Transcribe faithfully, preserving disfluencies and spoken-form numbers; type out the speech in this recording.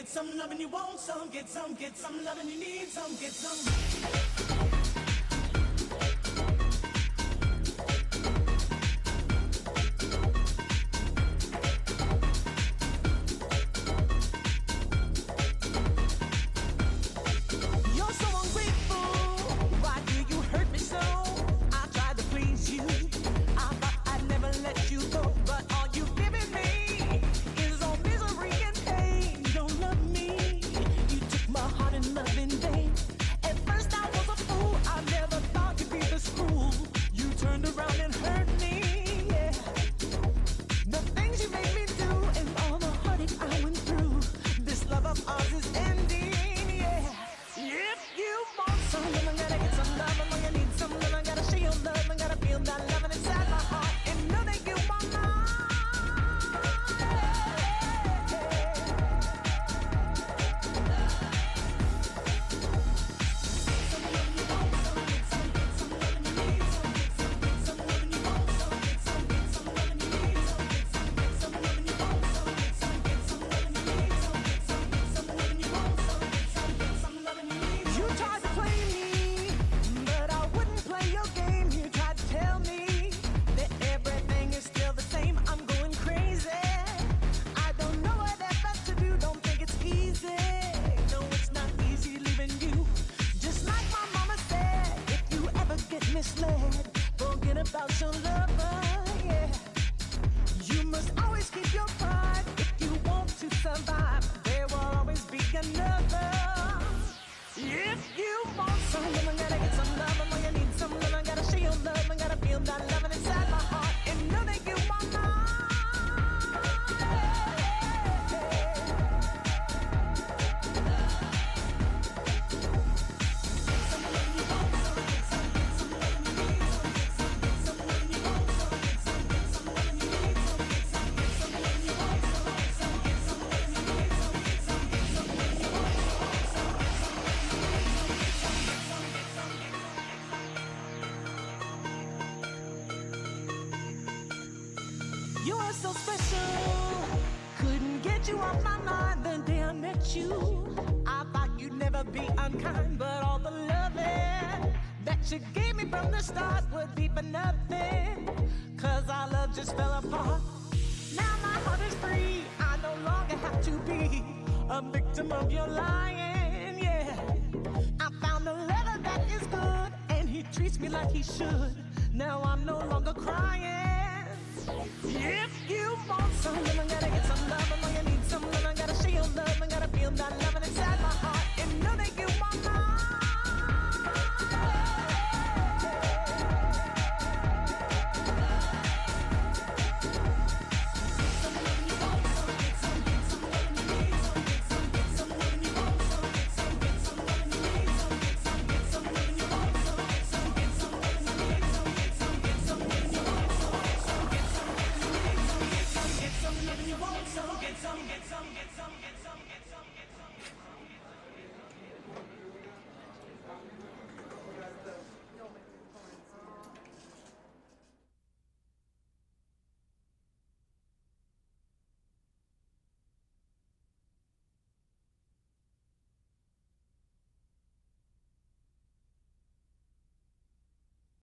get some loving, you want some, get some, get some loving, you need some, get some. You are so special, couldn't get you off my mind the day I met you. I thought you'd never be unkind, but all the loving that you gave me from the start would be for nothing, cause our love just fell apart. Now my heart is free, I no longer have to be a victim of your lying, yeah. I found a lover that is good, and he treats me like he should. Now I'm no longer crying. If you want some love, I gotta get some love. I know you need some love, I gotta show you love. I gotta feel that love inside my heart, and know that you